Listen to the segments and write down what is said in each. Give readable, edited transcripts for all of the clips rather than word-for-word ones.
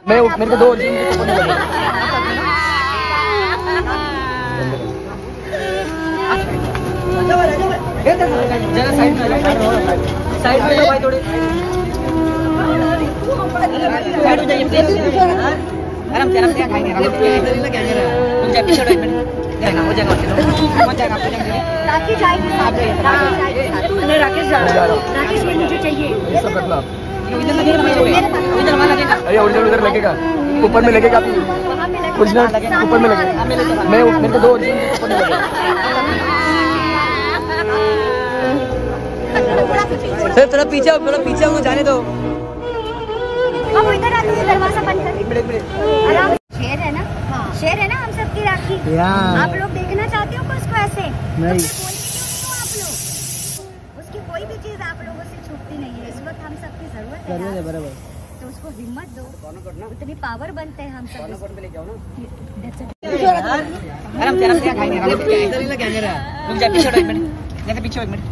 मैं मेरे को 2 ओरिजिनल ऊपर नहीं लगे। जरा साइड में साइड में भाई थोड़े साइड हो जाइए प्लीज। आराम से खाएंगे तुम जा पीछे हो जाएगा हो जाएगा हो जाएगा आपको जाएंगे। राखी जाएगी तूने राकेश जा रहा है। राकेश ये मुझे चाहिए ये सब रखना आप। लगेगा अरे ओरिजिनल उधर लगेगा ऊपर में लगेगा आपकी ओरिजिनल ऊपर में लगेगा। मैं मेरे को 2 ओरिजिनल ऊपर नहीं लगे। सर थोड़ा पीछे मुझे जाने दो। अब इधर आ तू दरवाजा बंद कर। आराम शेर है ना। हाँ शेर है ना हम सबकी राखी। आप लोग देखना चाहते हो उसको ऐसे नहीं। आप लोग उसकी कोई भी चीज आप लोगों से छूटती नहीं है। इस वक्त हम सबकी जरूरत है बराबर तो उसको हिम्मत दो उतनी पावर बनते हैं हम सब। आराम से खाएंगे रुक जा पीछे एक मिनट जैसे पीछे 1 मिनट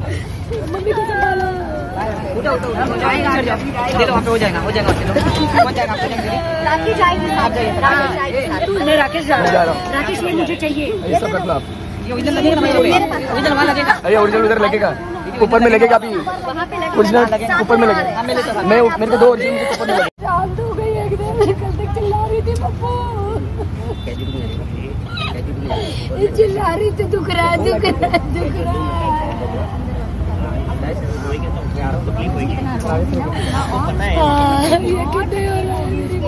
उठो दे लो वहाँ पे हो जाएगा हो जाएगा आपको जाएंगे। राखी जाएगी तूने राकेश जा रहा है। राकेश ये मुझे चाहिए ये सब रखना आप। ओरिजिनल लगेगा लगेगा अरे ओरिजिनल उधर लगेगा ऊपर में लगेगा आपकी ओरिजिनल ऊपर में लगेगा। मैं मेरे को 2 ओरिजिनल ऊपर नहीं लगे। रात हो गई एकदम कल तक चिल्ला रही थी पप्पू। चिल्ला रही थी दुख रहा है। ये कितने हो रहा है मेरी